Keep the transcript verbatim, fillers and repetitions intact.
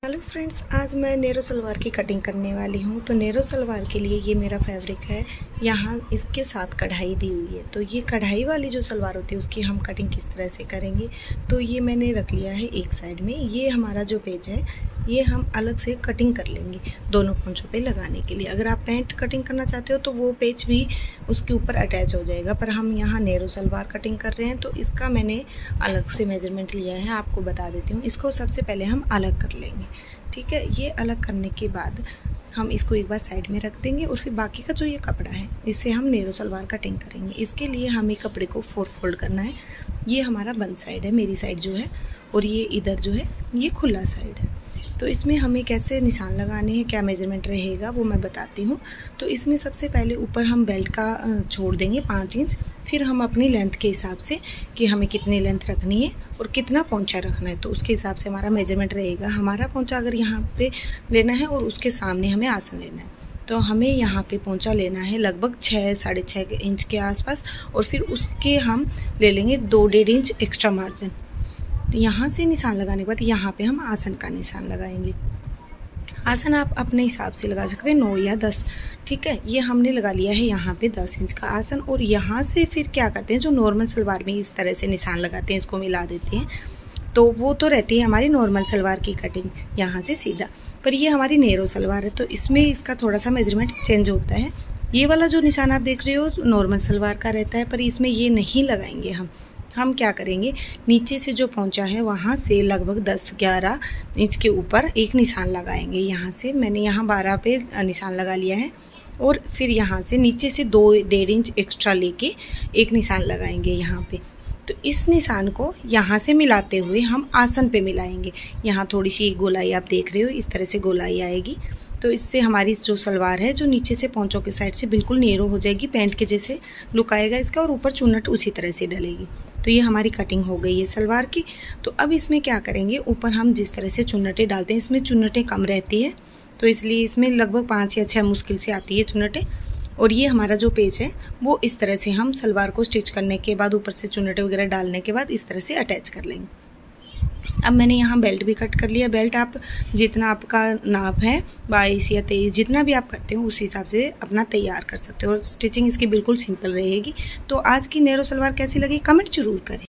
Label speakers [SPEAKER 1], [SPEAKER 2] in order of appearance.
[SPEAKER 1] Hello friends, आज मैं narrow salwar की कटिंग करने वाली हूँ। तो नेरो सलवार के लिए ये मेरा फैब्रिक है। यहाँ इसके साथ कढ़ाई दी हुई है। तो ये कढ़ाई वाली जो सलवार होती है उसकी हम कटिंग किस तरह से करेंगे, तो ये मैंने रख लिया है एक साइड में। ये हमारा जो पेज है ये हम अलग से कटिंग कर लेंगे दोनों पोंचों पे लगाने के लिए। अगर आप पैंट कटिंग करना चाहते हो तो वो पेज भी उसके ऊपर अटैच हो जाएगा, पर हम यहाँ नेरो सलवार कटिंग कर रहे हैं तो इसका मैंने अलग से मेजरमेंट लिया है। आपको बता देती हूँ। इसको सबसे पहले हम अलग कर लेंगे, ठीक है। ये अलग करने के बाद हम इसको एक बार साइड में रख देंगे और फिर बाकी का जो ये कपड़ा है इससे हम नेरो सलवार कटिंग करेंगे। इसके लिए हमें कपड़े को फोर फोल्ड करना है। ये हमारा बंद साइड है, मेरी साइड जो है, और ये इधर जो है ये खुला साइड है। तो इसमें हमें कैसे निशान लगाने हैं, क्या मेजरमेंट रहेगा वो मैं बताती हूँ। तो इसमें सबसे पहले ऊपर हम बेल्ट का छोड़ देंगे पाँच इंच। फिर हम अपनी लेंथ के हिसाब से कि हमें कितनी लेंथ रखनी है और कितना पोंचा रखना है, तो उसके हिसाब से हमारा मेजरमेंट रहेगा। हमारा पोंचा अगर यहाँ पे लेना है और उसके सामने हमें आसन लेना है, तो हमें यहाँ पे पोंचा लेना है लगभग छः साढ़े छः इंच के आसपास। और फिर उसके हम ले लेंगे दो डेढ़ इंच एक्स्ट्रा मार्जिन। तो यहाँ से निशान लगाने के बाद यहाँ पे हम आसन का निशान लगाएंगे। आसन आप अपने हिसाब से लगा सकते हैं, नौ या दस, ठीक है। ये हमने लगा लिया है यहाँ पे दस इंच का आसन। और यहाँ से फिर क्या करते हैं, जो नॉर्मल सलवार में इस तरह से निशान लगाते हैं, इसको मिला देते हैं, तो वो तो रहती है हमारी नॉर्मल सलवार की कटिंग यहाँ से सीधा। पर ये हमारी नेरो सलवार है तो इसमें इसका थोड़ा सा मेजरमेंट चेंज होता है। ये वाला जो निशान आप देख रहे हो नॉर्मल सलवार का रहता है, पर इसमें ये नहीं लगाएंगे हम हम क्या करेंगे, नीचे से जो पहुंचा है वहाँ से लगभग दस ग्यारह इंच के ऊपर एक निशान लगाएंगे। यहाँ से मैंने यहाँ बारह पे निशान लगा लिया है। और फिर यहाँ से नीचे से दो डेढ़ इंच एक्स्ट्रा लेके एक निशान लगाएंगे यहाँ पे। तो इस निशान को यहाँ से मिलाते हुए हम आसन पे मिलाएंगे। यहाँ थोड़ी सी गोलाई आप देख रहे हो, इस तरह से गोलाई आएगी। तो इससे हमारी जो सलवार है जो नीचे से पोंचों के साइड से बिल्कुल नेरो हो जाएगी, पैंट के जैसे लुक आएगा इसका, और ऊपर चुन्नट उसी तरह से डलेगी। तो ये हमारी कटिंग हो गई है सलवार की। तो अब इसमें क्या करेंगे, ऊपर हम जिस तरह से चुन्नटें डालते हैं, इसमें चुन्नटें कम रहती है तो इसलिए इसमें लगभग पाँच या छः मुश्किल से आती है चुन्नटें। और ये हमारा जो पेज है वो इस तरह से हम सलवार को स्टिच करने के बाद ऊपर से चुन्नटें वगैरह डालने के बाद इस तरह से अटैच कर लेंगे। अब मैंने यहाँ बेल्ट भी कट कर लिया। बेल्ट आप जितना आपका नाप है बाईस या तेईस, जितना भी आप करते हो उस हिसाब से अपना तैयार कर सकते हो। और स्टिचिंग इसकी बिल्कुल सिंपल रहेगी। तो आज की नेरो सलवार कैसी लगी कमेंट जरूर करें।